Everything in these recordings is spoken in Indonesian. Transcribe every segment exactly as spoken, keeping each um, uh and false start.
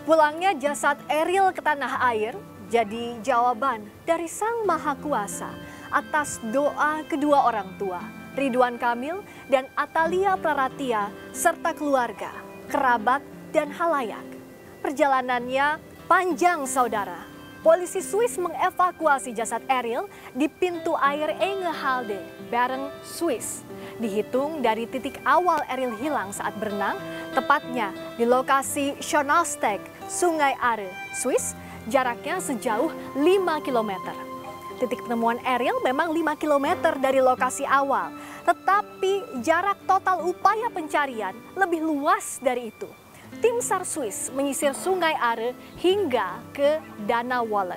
Pulangnya jasad Eril ke tanah air jadi jawaban dari Sang Maha Kuasa atas doa kedua orang tua, Ridwan Kamil dan Atalia Praratia, serta keluarga, kerabat, dan halayak. Perjalanannya panjang, saudara. Polisi Swiss mengevakuasi jasad Eril di pintu air Engehalde, Bern, Swiss. Dihitung dari titik awal Eril hilang saat berenang, tepatnya di lokasi Schonalsteg, Sungai Are, Swiss, jaraknya sejauh lima kilometer. Titik penemuan Eril memang lima kilometer dari lokasi awal, tetapi jarak total upaya pencarian lebih luas dari itu. Tim SAR Swiss menyisir Sungai Are hingga ke Danau Wallen.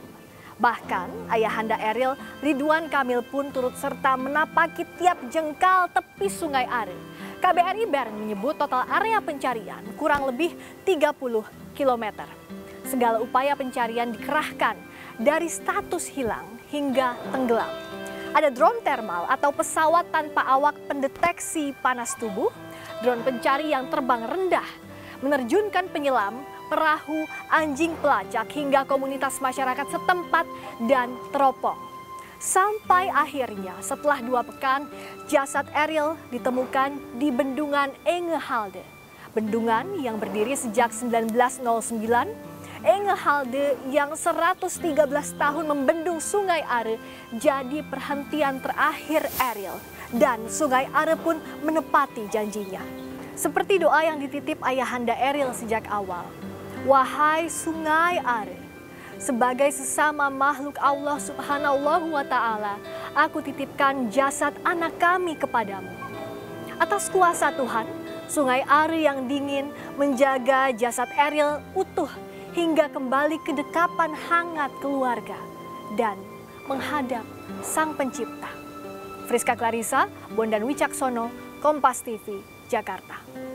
Bahkan ayahanda Eril, Ridwan Kamil pun turut serta menapaki tiap jengkal tepi Sungai Are. K B R I Bern menyebut total area pencarian kurang lebih tiga puluh kilometer. Segala upaya pencarian dikerahkan dari status hilang hingga tenggelam. Ada drone thermal atau pesawat tanpa awak pendeteksi panas tubuh, drone pencari yang terbang rendah, menerjunkan penyelam, perahu, anjing pelacak hingga komunitas masyarakat setempat dan teropong. Sampai akhirnya setelah dua pekan, jasad Eril ditemukan di bendungan Engehalde. Bendungan yang berdiri sejak seribu sembilan ratus sembilan, Engehalde yang seratus tiga belas tahun membendung Sungai Are jadi perhentian terakhir Eril. Dan Sungai Are pun menepati janjinya. Seperti doa yang dititip ayahanda Eril sejak awal. Wahai Sungai Are, sebagai sesama makhluk Allah Subhanahu wa Ta'ala, aku titipkan jasad anak kami kepadamu. Atas kuasa Tuhan, Sungai Are yang dingin menjaga jasad Eril utuh hingga kembali ke dekapan hangat keluarga dan menghadap Sang Pencipta. Friska Clarissa, Bondan Wicaksono, Kompas T V, Jakarta.